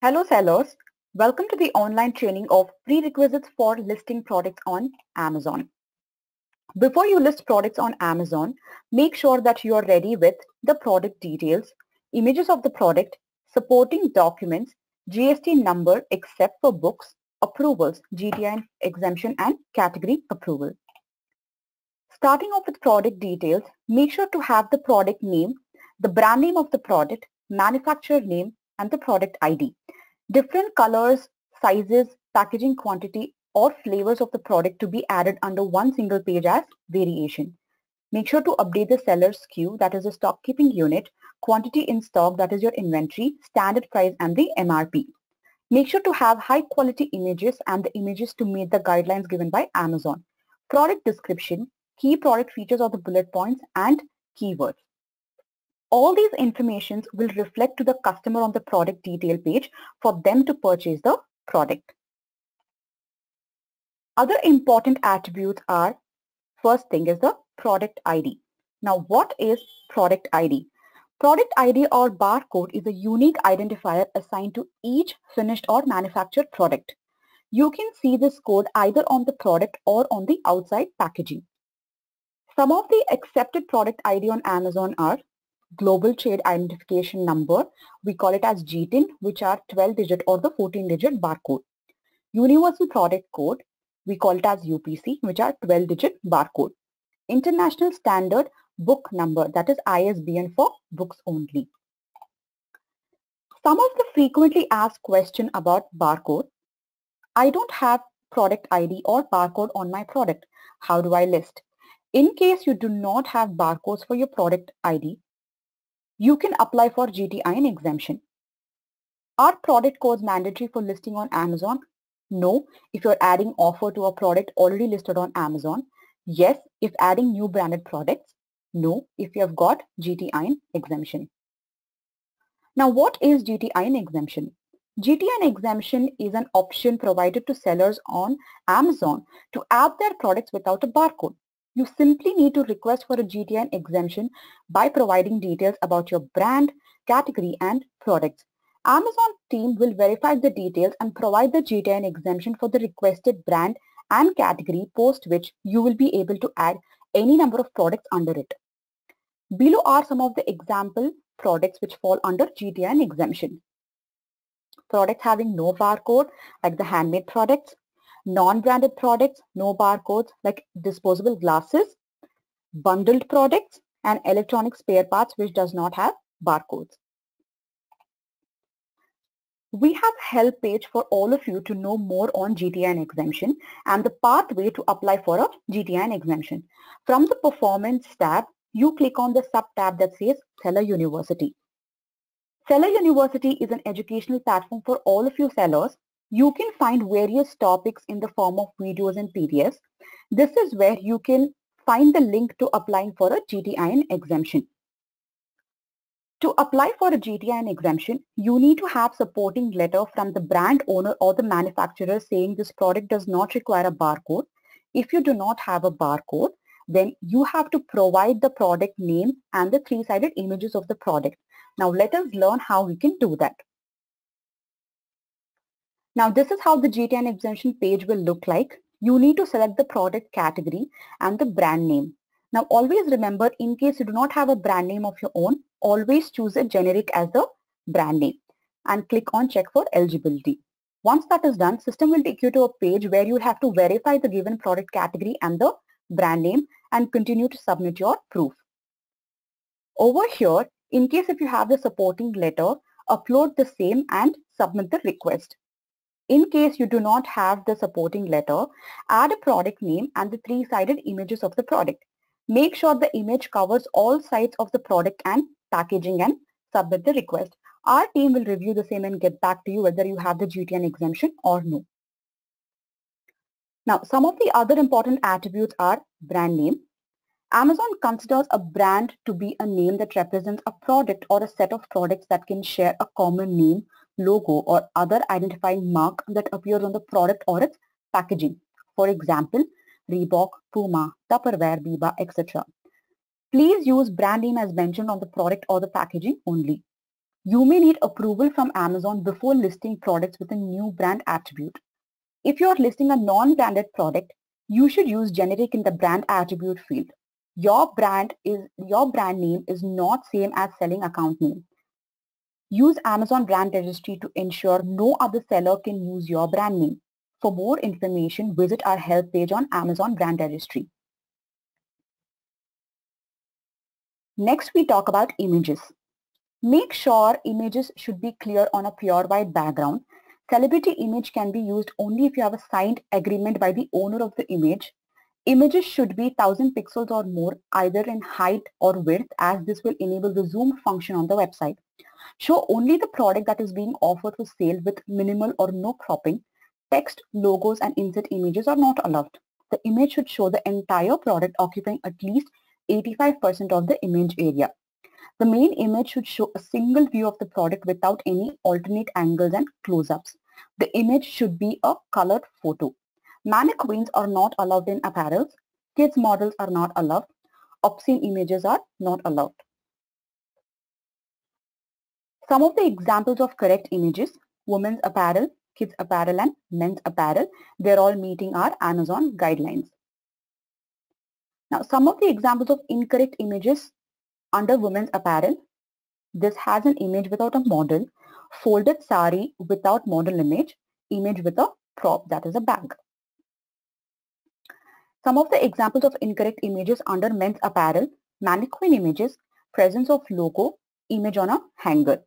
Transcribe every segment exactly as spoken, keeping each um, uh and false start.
Hello sellers, welcome to the online training of prerequisites for listing products on Amazon. Before you list products on Amazon, make sure that you are ready with the product details, images of the product, supporting documents, G S T number except for books, approvals, G T I exemption and category approval. Starting off with product details, make sure to have the product name, the brand name of the product, manufacturer name and the product I D. Different colors, sizes, packaging quantity or flavors of the product to be added under one single page as variation. Make sure to update the seller's S K U, that is the stock keeping unit, quantity in stock, that is your inventory, standard price and the M R P. Make sure to have high quality images and the images to meet the guidelines given by Amazon. Product description, key product features of the bullet points and keywords. All these informations will reflect to the customer on the product detail page for them to purchase the product. Other important attributes are, first thing is the product I D. Now what is product I D? Product I D or barcode is a unique identifier assigned to each finished or manufactured product. You can see this code either on the product or on the outside packaging. Some of the accepted product I D on Amazon are Global Trade Identification Number, we call it as G T I N, which are twelve digit or the fourteen digit barcode. Universal Product Code, we call it as U P C, which are twelve digit barcode. International Standard Book Number, that is I S B N for books only. Some of the frequently asked question about barcode. I don't have product I D or barcode on my product. How do I list? In case you do not have barcodes for your product I D, you can apply for G T I N exemption. Are product codes mandatory for listing on Amazon? No, if you're adding offer to a product already listed on Amazon. Yes, if adding new branded products. No, if you have got G T I N exemption. Now what is G T I N exemption? G T I N exemption is an option provided to sellers on Amazon to add their products without a barcode. You simply need to request for a G T I N exemption by providing details about your brand, category and products. Amazon team will verify the details and provide the G T I N exemption for the requested brand and category, post which you will be able to add any number of products under it. Below are some of the example products which fall under G T I N exemption. Products having no barcode like the handmade products, non-branded products, no barcodes like disposable glasses, bundled products and electronic spare parts which does not have barcodes. We have help page for all of you to know more on G T I N exemption and the pathway to apply for a G T I N exemption. From the performance tab, you click on the sub tab that says Seller University. Seller University is an educational platform for all of you sellers. You can find various topics in the form of videos and P D Fs. This is where you can find the link to applying for a G T I N exemption. To apply for a G T I N exemption, you need to have supporting letter from the brand owner or the manufacturer saying this product does not require a barcode. If you do not have a barcode, then you have to provide the product name and the three-sided images of the product. Now let us learn how we can do that. Now this is how the G T I N exemption page will look like. You need to select the product category and the brand name. Now always remember, in case you do not have a brand name of your own, always choose a generic as the brand name and click on check for eligibility. Once that is done, system will take you to a page where you have to verify the given product category and the brand name and continue to submit your proof. Over here, in case if you have the supporting letter, upload the same and submit the request. In case you do not have the supporting letter, add a product name and the three-sided images of the product. Make sure the image covers all sides of the product and packaging and submit the request. Our team will review the same and get back to you whether you have the G T I N exemption or no. Now, some of the other important attributes are brand name. Amazon considers a brand to be a name that represents a product or a set of products that can share a common name, logo or other identifying mark that appears on the product or its packaging. For example, Reebok, Puma, Tupperware, Biba, et cetera. Please use brand name as mentioned on the product or the packaging only. You may need approval from Amazon before listing products with a new brand attribute. If you are listing a non-branded product, you should use generic in the brand attribute field. Your brand is your brand name is not same as selling account name. Use Amazon Brand Registry to ensure no other seller can use your brand name. For more information, visit our help page on Amazon Brand Registry. Next, we talk about images. Make sure images should be clear on a pure white background. Celebrity image can be used only if you have a signed agreement by the owner of the image. Images should be one thousand pixels or more, either in height or width, as this will enable the zoom function on the website. Show only the product that is being offered for sale with minimal or no cropping. Text, logos, and insert images are not allowed. The image should show the entire product occupying at least eighty-five percent of the image area. The main image should show a single view of the product without any alternate angles and close-ups. The image should be a colored photo. Mannequins are not allowed in apparels. Kids models are not allowed. Obscene images are not allowed. Some of the examples of correct images: women's apparel, kids apparel, and men's apparel. They're all meeting our Amazon guidelines. Now, some of the examples of incorrect images under women's apparel. This has an image without a model, folded sari without model image, image with a prop, that is a bag. Some of the examples of incorrect images under men's apparel: mannequin images, presence of logo, image on a hanger.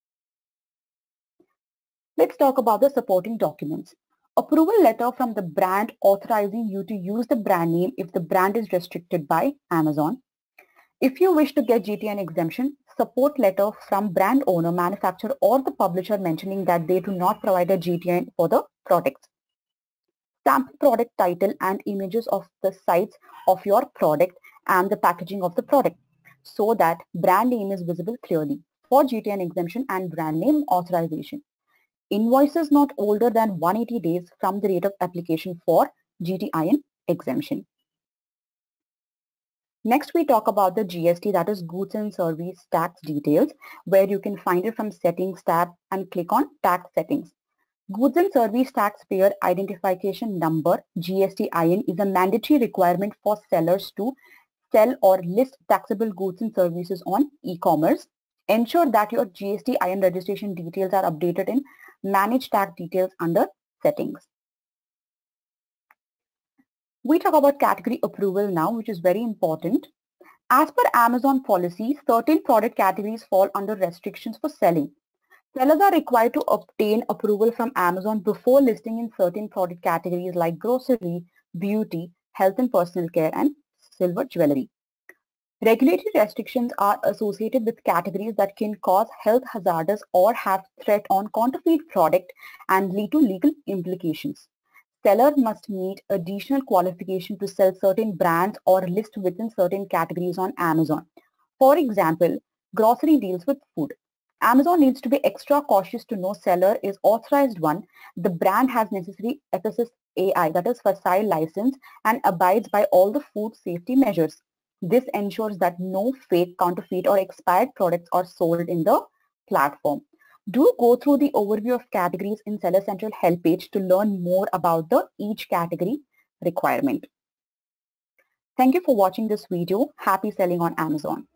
Let's talk about the supporting documents. Approval letter from the brand authorizing you to use the brand name if the brand is restricted by Amazon. If you wish to get G T N exemption, support letter from brand owner, manufacturer, or the publisher mentioning that they do not provide a G T N for the products. Sample product title and images of the sites of your product and the packaging of the product so that brand name is visible clearly for G T N exemption and brand name authorization. Invoices not older than one hundred eighty days from the date of application for G T I N exemption. Next, we talk about the G S T, that is Goods and Service Tax Details, where you can find it from Settings tab and click on Tax Settings. Goods and Service Taxpayer Identification Number, G S T I N, is a mandatory requirement for sellers to sell or list taxable goods and services on e-commerce. Ensure that your G S T I N registration details are updated in Manage Tax Details under Settings. We talk about category approval now, which is very important. As per Amazon policy, certain product categories fall under restrictions for selling. Sellers are required to obtain approval from Amazon before listing in certain product categories like grocery, beauty, health and personal care, and silver jewelry. Regulatory restrictions are associated with categories that can cause health hazards or have threat on counterfeit product and lead to legal implications. Seller must meet additional qualification to sell certain brands or list within certain categories on Amazon. For example, grocery deals with food. Amazon needs to be extra cautious to know seller is authorized one, the brand has necessary F S S A I, that is facile license, and abides by all the food safety measures. This ensures that no fake, counterfeit, or expired products are sold in the platform. Do go through the overview of categories in Seller Central help page to learn more about the each category requirement. Thank you for watching this video. Happy selling on Amazon.